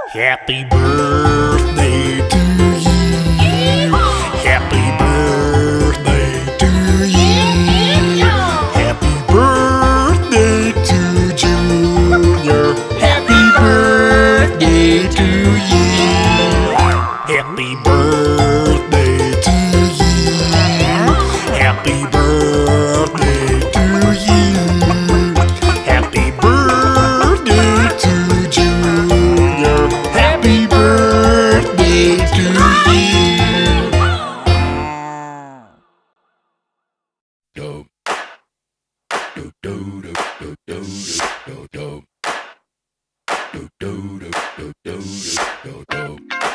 Happy birthday to you. Happy birthday to you. Happy birthday to Junior. Happy birthday to you. Happy birthday to you. Happy birthday to you. Happy birthday to Junior. Happy birthday to you. Do do do do do do do do do do do do do do do.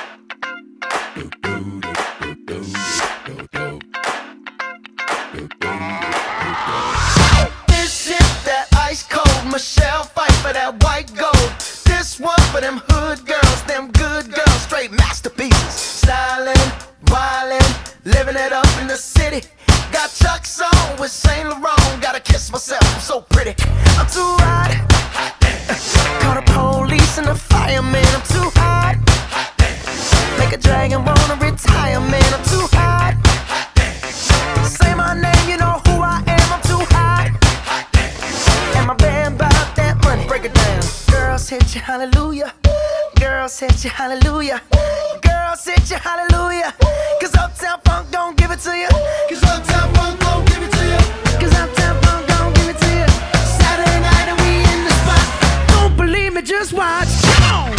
This is that ice cold Michelle fight for that white gold. This one for them hood girls, them good girls, straight masterpieces. Stylin', wildin', living it up in the city. Got Chuck's on with Saint Laurent. Gotta kiss myself, I'm so pretty. I'm too hot. Call the police and the fireman. I'm too hot. Make a dragon wanna retire, man. I'm too hot. Say my name, you know who I am. I'm too hot. And my band bought that money. Break it down. Girls hit you, hallelujah. Girls hit you, hallelujah. Girls hit you, hallelujah. Cause Uptown Funk don't give it to you. Cause Uptown Funk don't give it to you. Cause Uptown Funk don't give it to you. Saturday night and we in the spot. Don't believe me, just watch. Come on.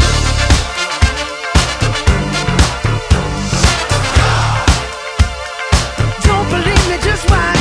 Don't believe me, just watch.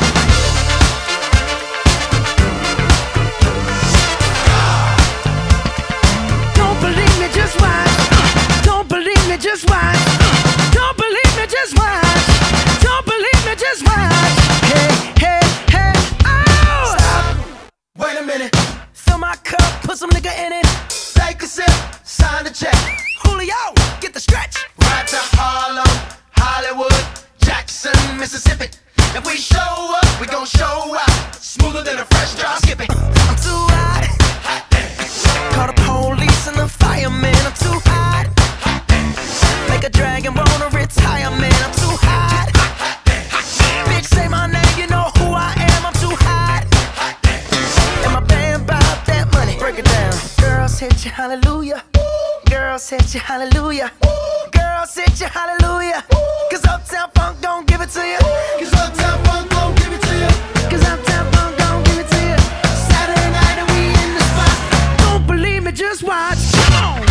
Don't believe me, just watch. Don't believe me, just watch. Don't believe me, just watch. Don't believe me, just watch. Hey, hey, hey, oh! Stop. Wait a minute. Fill my cup, put some nigga in it. Take a sip, sign the check. Julio, get the stretch. Ride to Harlem, Hollywood, Jackson, Mississippi. If we show up, we gon' show out. Smoother than a fresh drop. Skip it. I'm too hot. Call the police and the fireman. I'm too hot. Make a dragon wanna retire, man. I'm too hot. Bitch, say my name, you know who I am. I'm too hot. And my band bought that money. Break it down. Girls hit you, hallelujah. Girls hit you, hallelujah. Girls hit you, hallelujah. Cause Uptown Funk don't give it to you. Cause Uptown Funk don't give it to you. Cause Uptown Funk don't give it to you. Saturday night and we in the spot. Don't believe me, just watch. Come on.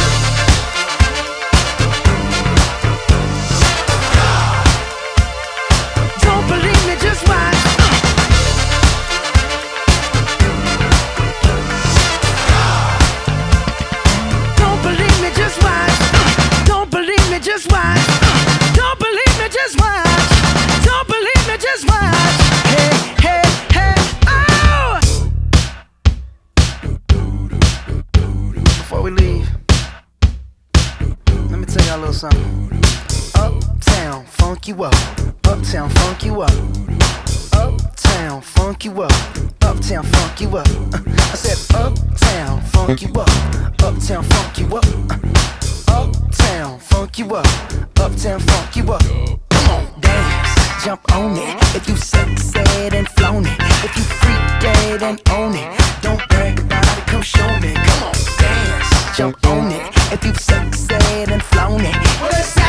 Don't believe me, just watch. Don't believe me, just watch. Don't believe me, just watch. Don't believe me, just watch. Don't believe me, just watch. Hey, hey, hey, oh! Before we leave, let me tell y'all a little something. Uptown, funk you up. Uptown, funk you up. Uptown, funk you up. Uptown, funk you up. I said uptown, funk you up. Uptown, funk you up. Uptown, funk you up. Uptown, funk you up. Come on, dance, jump on it. If you sexed and flown it. If you freak dead and own it. Don't brag about it, come show me. Come on, dance, jump on it. If you sexed and flown it.